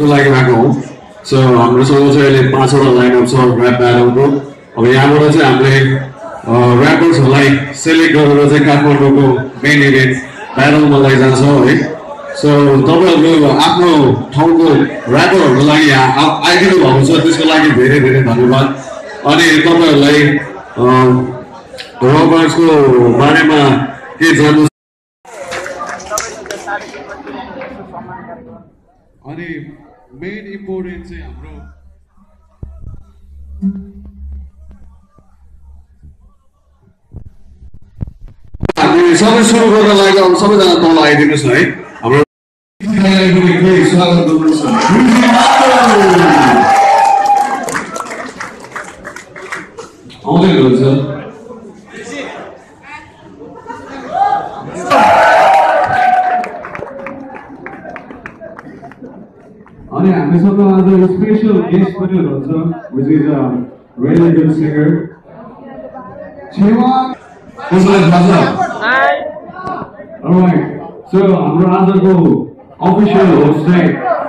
को लागि आएको हो सो हाम्रोसँग चाहिँ अहिले 5 वटा लाइनअप छ ऱ्याप ब्याटलको अब यहाँबाट चाहिँ हामीले ऱ्यापर्सहरूलाई सेलेक्ट गरेर चाहिँ काठमाडौँको मेन इभेन्ट ब्याटलमा लैजान्छ है सो तपाईहरुले आफ्नो ठाउँको ऱ्यापरहरुको लागि आइदिनु भएको छ त्यसको लागि धेरै धेरै धन्यवाद अनि तपाईहरुलाई रबर्सको बारेमा के जान्नु अनि मेन इम्पोर्टेन्ट चाहिँ हाम्रो हामी सबै सुरु गर्न लागि अब सबैजना तल आइदिनुस् न है हाम्रो स्वागत गर्नुहोस् आउँदै हुनुहुन्छ अनि हामीसँग आज स्पेशल गेस्ट पनि हुनुहुन्छ which is a really good singer Chewa Alright so हाम्रो आजको official host चाहिँ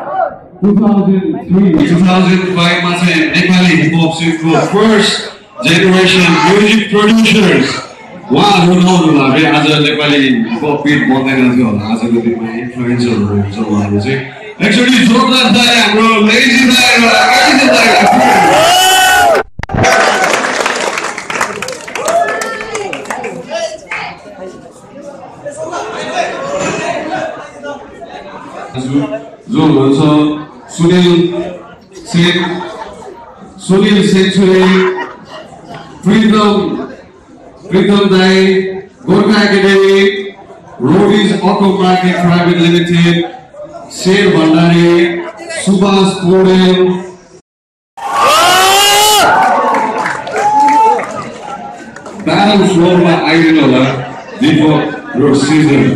2005 मा चाहिँ नेपाली हिप हप सिनको फर्स्ट जेनेरेसन म्युजिक प्रोड्युसर्स उहाँहरू नहुनु भए आज नेपाली हिप हप बीट बन्दैन थियो होला आजको दिनमा इन्फ्लुएन्सरहरू हुन्छ उहाँहरू चाहिँ एक्चुअली जोरदार ताली हाम्रो लेजी दाइहरुलाई जो हुनुहुन्छ सुनिल सेन्चुरी प्रीतम दाई Gorkha academy roadies auto market private limited Sher Bhandari Subhash Paudel battle फ्लोरमा आइदिनु होला before your season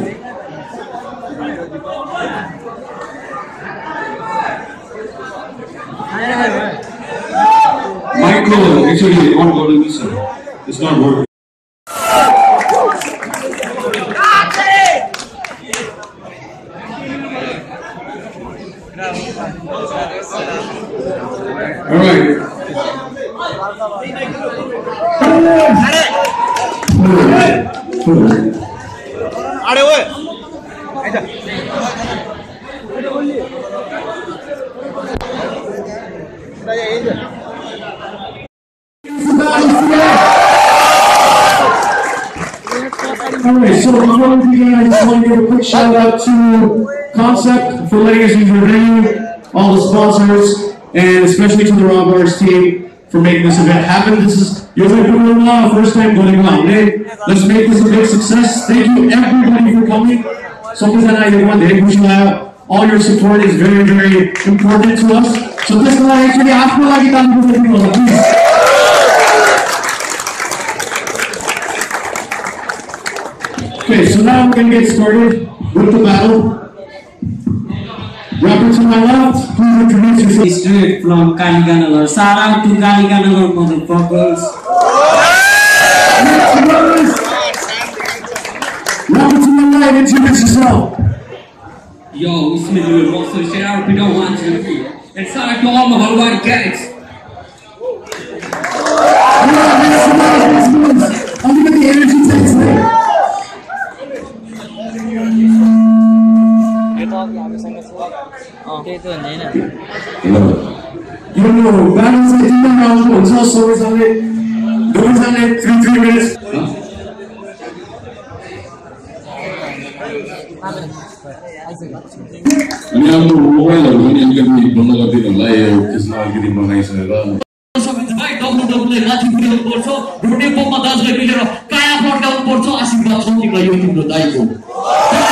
Michael, actually, on board this, it's not working. All right. Alright, so before we begin, I just want to give a quick shout out to Concept for letting us use your venue, all the sponsors, and especially to the BARZ team for making this event happen. This is your first time going on. Let's make this a big success. Thank you everybody for coming. All your support is very, very important to us. So this is actually please. Okay, so now we're going to get started with the battle. Rapper to my left, please introduce yourself. Straight from Kaliganagar. Shout out to Kaliganagar, motherfuckers. Rapper to my right, introduce yourself. Yo, it's me, little monster. Shout out to no one, and shout out to all my Hawaii gangs. I'll give it the energy takes there. You know, battles in the round, also stories on it. Those on it, 3 minutes. YouTube